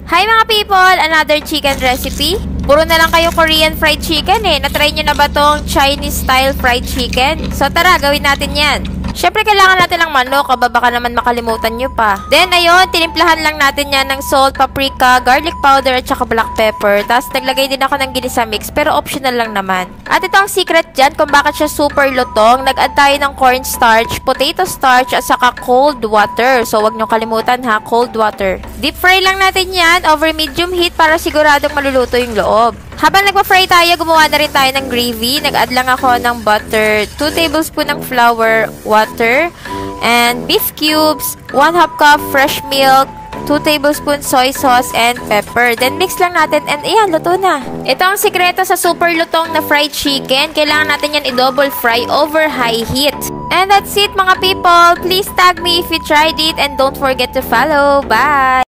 Hi mga people! Another chicken recipe. Puro na lang kayo Korean fried chicken eh. Natry nyo na ba tong Chinese style fried chicken? So tara, gawin natin yan. Syempre kailangan natin ng manok, baka naman makalimutan nyo pa. Then ayun, tinimplahan lang natin yan ng salt, paprika, garlic powder at saka black pepper. Tapos naglagay din ako ng ginisa mix pero optional lang naman. At ito ang secret dyan kung bakit siya super lutong. Nag-add tayo ng cornstarch, potato starch at saka cold water. So wag nyo kalimutan ha, cold water. Deep fry lang natin yan over medium heat para siguradong maluluto yung loob. Habang nagpa-fry tayo, gumawa na rin tayo ng gravy. Nag-add lang ako ng butter, 2 tablespoon ng flour, water, and beef cubes, 1/2 cup fresh milk, 2 tablespoon soy sauce, and pepper. Then mix lang natin and ayan, luto na. Ito ang sikreto sa super lutong na fried chicken. Kailangan natin yan i-double fry over high heat. And that's it mga people. Please tag me if you tried it and don't forget to follow. Bye!